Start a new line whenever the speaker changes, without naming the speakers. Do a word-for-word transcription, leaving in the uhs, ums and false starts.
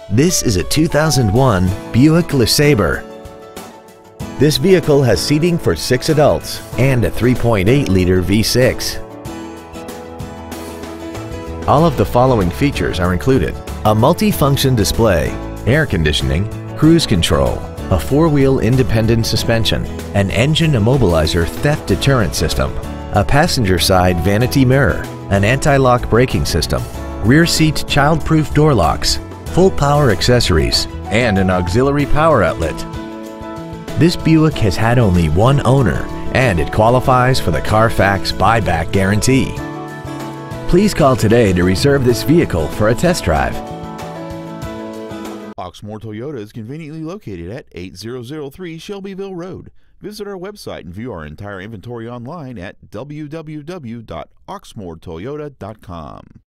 This is a two thousand one Buick LeSabre. This vehicle has seating for six adults and a three point eight liter V six. All of the following features are included: a multi-function display, air conditioning, cruise control, a four-wheel independent suspension, an engine immobilizer theft deterrent system, a passenger side vanity mirror, an anti-lock braking system, rear seat child-proof door locks, full power accessories, and an auxiliary power outlet. This Buick has had only one owner and it qualifies for the Carfax buyback guarantee. Please call today to reserve this vehicle for a test drive.
Oxmoor Toyota is conveniently located at eight thousand three Shelbyville Road. Visit our website and view our entire inventory online at w w w dot oxmoor toyota dot com.